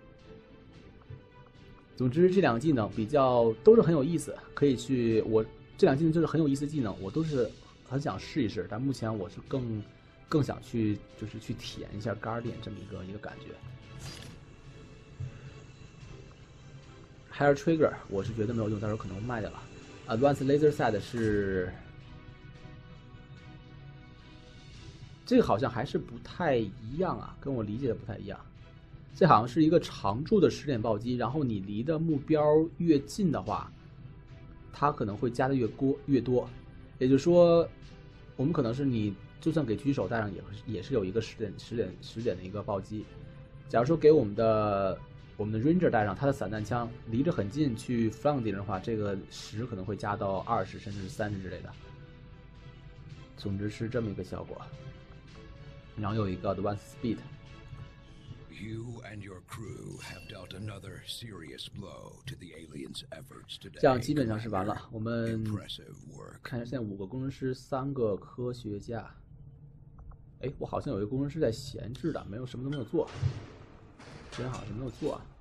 A: 总之，这两个技能都是很有意思，可以去这两个技能就是很有意思的技能，我都是很想试一试。但目前我是更想去就是去体验一下 Guardian 这么一个感觉。Hair Trigger 我是觉得没有用，到时候可能卖掉了。Advanced Laser Sight 是这个好像还是不太一样啊，跟我理解的不太一样。这好像是一个常驻的10点暴击，然后你离的目标越近的话，它可能会加的越多。也就是说，我们可能是你就算给狙手带上也是有一个10点的一个暴击。假如说给我们的 Ranger 带上，他的散弹枪离着很近去 flank 敌人的话，这个10可能会加到20甚至30之类的。总之是这么一个效果。然后有一个 Advanced Speed。
D: You and your crew have dealt another serious blow to the aliens' efforts today.
A: 这样基本上是完了。我们看一下现在5个工程师，3个科学家。哎，我好像有一个工程师在闲置的，什么都没有做。之前好像是没有做啊。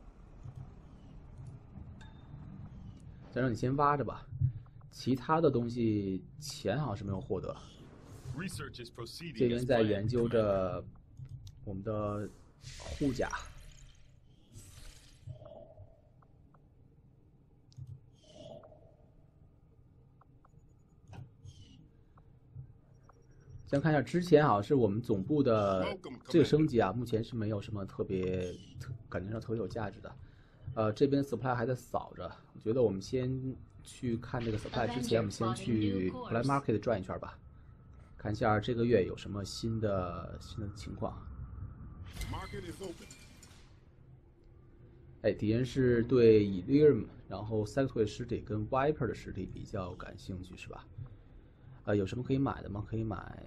A: 再让你先挖着吧，其他的东西钱好像是没有获得。这边在研究着我们的护甲。先看一下，之前好像是我们总部的这个升级啊，目前是没有什么感觉上特别有价值的。这边 supply 还在扫着，我觉得我们先去看这个 supply 之前，我们先去 Black Market 转一圈吧，看一下这个月有什么新的情况。哎，敌人是对 Elerium， 然后 Sectoid 尸体跟 Viper 的尸体比较感兴趣，是吧？有什么可以买的吗？可以买。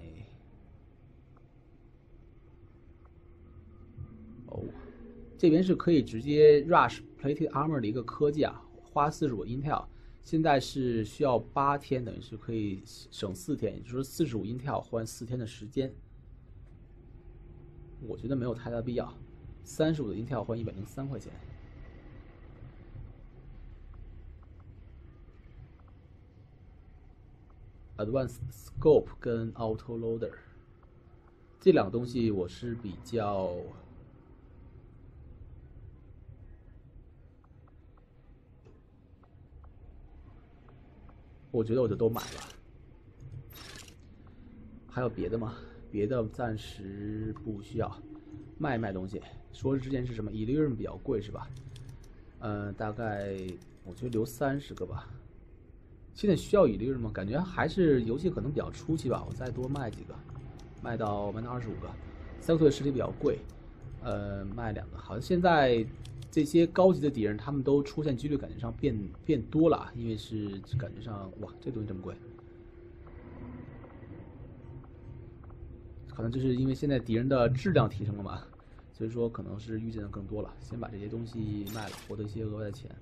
A: 哦，这边是可以直接 rush plated armor 的一个科技啊，花45 intel， 现在是需要8天，等于是可以省4天，也就是说45 intel 换4天的时间。我觉得没有太大必要，35的 intel 换103块钱。Advanced Scope 跟 Auto Loader 这两个东西我是比较，我觉得我就都买了。还有别的吗？别的暂时不需要。卖东西，说之前是什么 Elerium 比较贵是吧？大概我觉得留30个吧。现在需要Elerium吗？感觉还是游戏可能比较初期吧，我再多卖几个，卖到25个。3个实体比较贵，卖2个。好像现在这些高级的敌人他们都出现几率感觉上变多了，因为是感觉上哇，这东西这么贵，可能就是因为现在敌人的质量提升了嘛，所以说可能是遇见的更多了。先把这些东西卖了，获得一些额外的钱。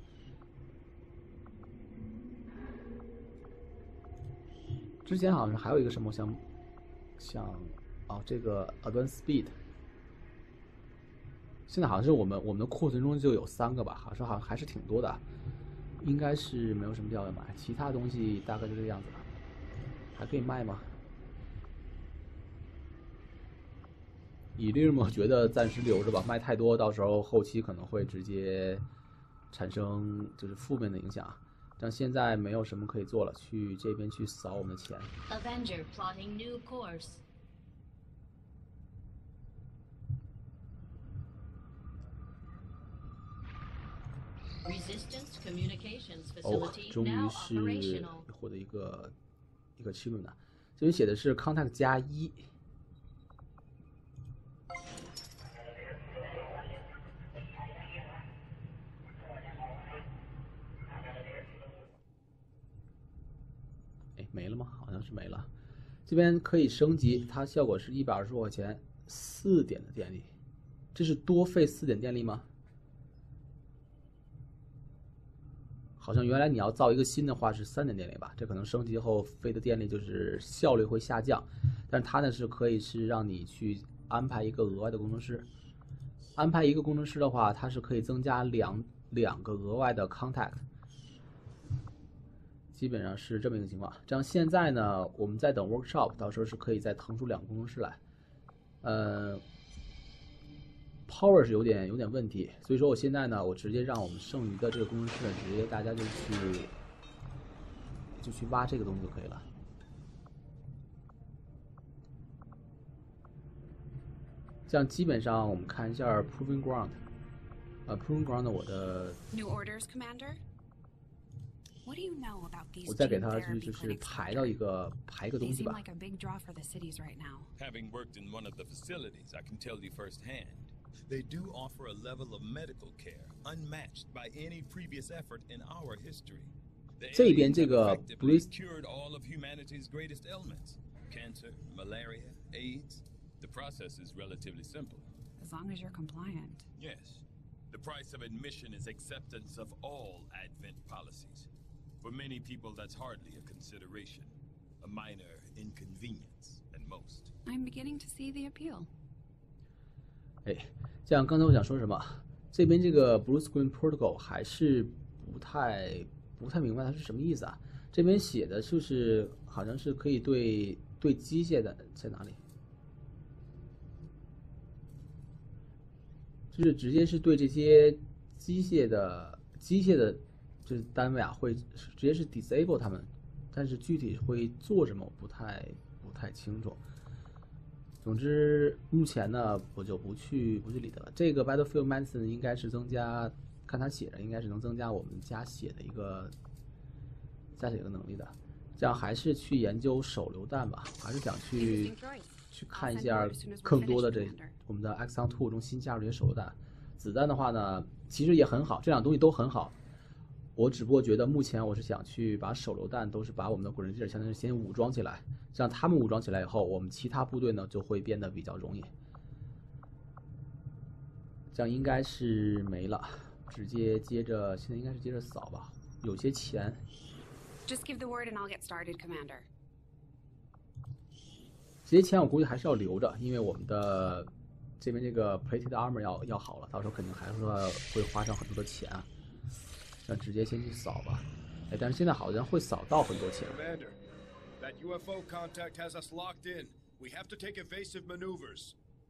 A: 之前好像还有一个什么像哦，这个 Advanced Speed， 现在好像是我们的库存中就有3个吧，好像还是挺多的，应该是没有什么必要买，其他东西大概就这个样子了，还可以卖吗？以利润我觉得暂时留着吧，卖太多到时候后期可能会直接产生就是负面的影响。像现在没有什么可以做了，去这边去扫我们的钱。
E: Avenger plotting new course. Resistance communications
A: 哦，
E: facility
A: 终于
E: now
A: 是
E: operational.
A: 获得一个achievement的，这边写的是 contact 加1。哎，没了吗？好像是没了。这边可以升级，它效果是120多块钱，4点的电力，这是多费4点电力吗？好像原来你要造一个新的话是3点电力吧，这可能升级后费的电力就是效率会下降，但是它呢是可以是让你去安排一个额外的工程师，安排一个工程师的话，它是可以增加两个额外的 contact， 基本上是这么一个情况。这样现在呢，我们在等 workshop， 到时候是可以再腾出2个工程师来，power 是有点问题，所以说我现在呢，我直接让我们剩余的这个工程师呢，直接大家就去挖这个东西就可以了。这样基本上我们看一下 proving ground，proving ground 我的
F: New orders, Commander. What do you know about these
A: 我再给
F: gene
A: 他
F: therapy
A: 就是
F: clinics,
A: 排一
F: Commander?
A: 个东
F: They
A: 西
F: seem
A: 吧。
F: like a big draw for the cities right now.
G: Having worked in one of the facilities, I can tell you firsthand. They do offer a level of medical care unmatched by any previous effort in our history. The
A: 这边
G: aliens
A: 这
G: have
A: 个
G: effectively
A: Bruce
G: cured all of humanity's greatest ailments: cancer, malaria, AIDS. The process is relatively simple.
F: As long as you're compliant.
G: Yes. The price of admission is acceptance of all Advent policies. For many people, that's hardly a consideration. A minor inconvenience at most.
F: I'm beginning to see the appeal.
A: 哎，这样刚才我想说什么？这边这个 Blue Screen Protocol 还是不太明白它是什么意思啊？这边写的就是好像是可以对机械的，在哪里？就是直接是对这些机械的就是单位啊，会直接是 disable 他们，但是具体会做什么我不太清楚。总之，目前呢，我就不去理它了。这个 Battlefield Medicine 应该是增加，看他写的应该是能增加我们加血的一个能力的。这样还是去研究手榴弹吧，还是想去看一下更多的我们的 Axon 2中新加入这些手榴弹。子弹的话呢，其实也很好，这两东西都很好。我只不过觉得目前我是想去把手榴弹都是把我们的滚轮机相当于先武装起来，这样他们武装起来以后，我们其他部队呢就会变得比较容易。这样应该是没了，直接接着现在应该是接着扫吧，有些钱。
F: Just give the word and I'll get started, Commander.
A: 这些钱我估计还是要留着，因为我们的这边这个 plated armor 要好了，到时候肯定还会花上很多的钱啊。那直接先去扫吧，哎，但是现在好像会扫到很多钱。
C: Commander, that UFO contact has us locked in. We have to take evasive maneuvers.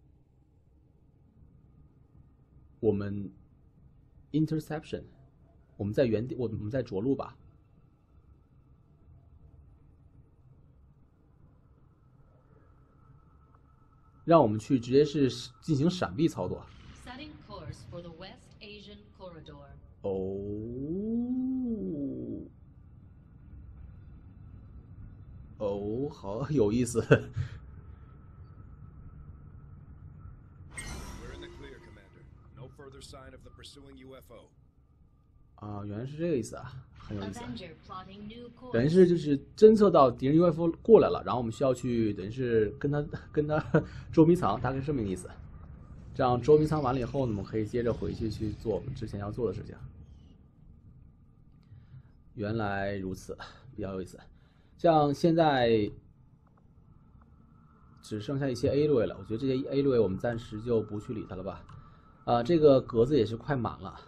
A: 我们 interception， 我们在原地，我们在着陆吧。让我们去直接是进行闪避操作。
E: Setting course for the West Asian corridor.
A: 哦，好有意思。
C: We're in the clear, Commander. No further sign of the pursuing UFO.
A: 啊，原来是这个意思啊，很有意思。
E: Avenger plotting new
A: 等于
E: course.
A: 是就是侦测到敌人 UFO 过来了，然后我们需要去等于是跟他捉迷藏，大概是这么个意思。这样捉迷藏完了以后呢，我们可以接着回去做我们之前要做的事情。原来如此，比较有意思。像现在只剩下一些 A 类了。我觉得这些 A 类我们暂时就不去理它了吧。这个格子也是快满了。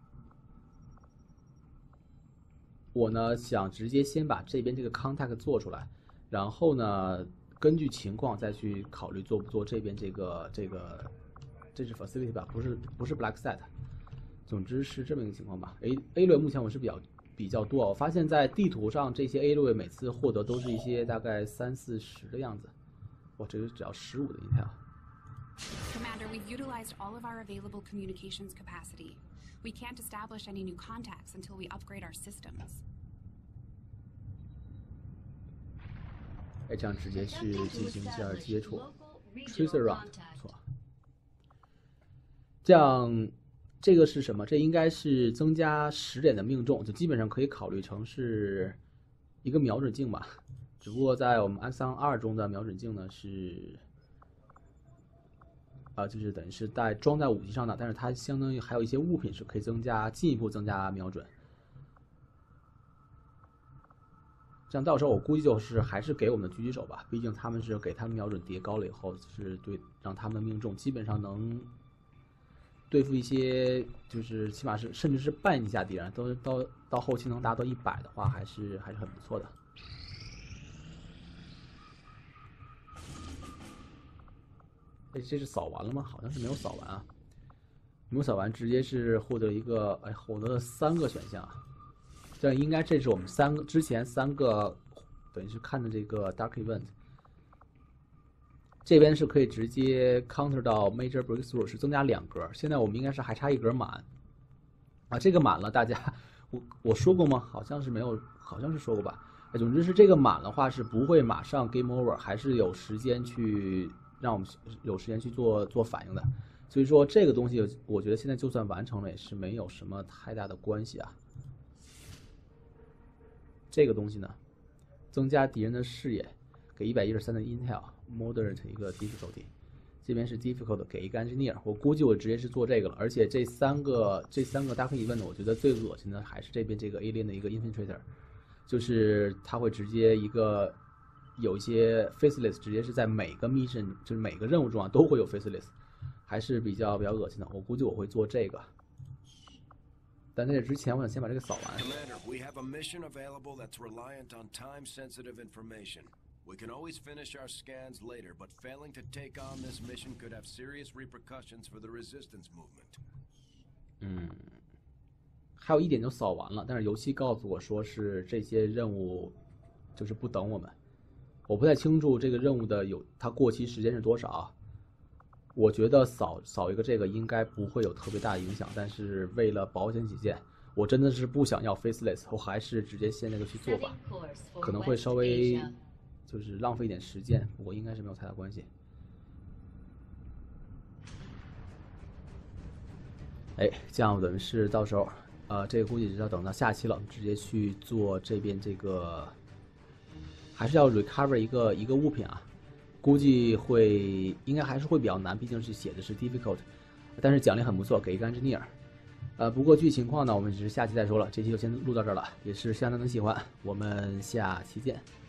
A: 我呢想直接先把这边这个 contact 做出来，然后呢根据情况再去考虑做不做这边这是 facility 吧，不是 black set。总之是这么一个情况吧。A 类目前我是比较多，我发现在地图上这些 A 类每次获得都是一些大概30-40的样子。哇，这个只要15的 intel。
F: Commander, we've utilized all of our available communications capacity. We can't establish any new contacts until we upgrade our systems.
A: 这样直接去进行一下接触 ，tracer round， 不错。这样，这个是什么？这应该是增加10点的命中，就基本上可以考虑成是一个瞄准镜吧。只不过在我们 Axon 2中的瞄准镜呢是，就是等于是装在武器上的，但是它相当于还有一些物品是可以进一步增加瞄准。这样到时候我估计就是还是给我们的狙击手吧，毕竟他们是给他们瞄准叠高了以后，是对让他们的命中基本上能对付一些，就是起码是甚至是半以下敌人，都到后期能达到100的话，还是很不错的。这是扫完了吗？好像是没有扫完啊，没有扫完，直接是获得一个，获得了3个选项。这应该这是我们之前3个，等于是看的这个 Dark Event， 这边是可以直接 counter 到 Major Breakthrough， 是增加2格，现在我们应该是还差1格满，这个满了，大家我说过吗？好像是没有，好像是说过吧。总之是这个满的话是不会马上 Game Over， 还是有时间去让我们有时间去做反应的。所以说这个东西，我觉得现在就算完成了也是没有什么太大的关系啊。这个东西呢，增加敌人的视野，给113的 Intel，Moderate 一个 Difficulty， 这边是 Difficult 给一个 Engineer， 我估计我直接是做这个了。而且这三个 Dark Event 我觉得最恶心的还是这边这个 Alien 的一个 Infiltrator， 就是它会直接有一些 Faceless 直接是在每个 Mission 就是每个任务中都会有 Faceless， 还是比较恶心的。我估计我会做这个。但在这之前，我想先把这个扫完。
C: Commander, we have a mission available that's reliant on time-sensitive information. We can always finish our scans later, but failing to take on this mission could have serious repercussions for the resistance movement.
A: 还有一点就扫完了，但是游戏告诉我说是这些任务就是不等我们，我不太清楚这个任务的它过期时间是多少。我觉得扫一个这个应该不会有特别大的影响，但是为了保险起见，我真的是不想要 Faceless， 我还是直接现在就去做吧，可能会稍微就是浪费一点时间，不过应该是没有太大关系。这样等于是到时候这个估计是要等到下期了，直接去做这边这个，还是要 recover 一个物品啊。估计应该还是会比较难，毕竟是写的是 difficult， 但是奖励很不错，给一个 engineer。不过具体情况呢，我们只是下期再说了。这期就先录到这儿了，也是相当的喜欢，我们下期见。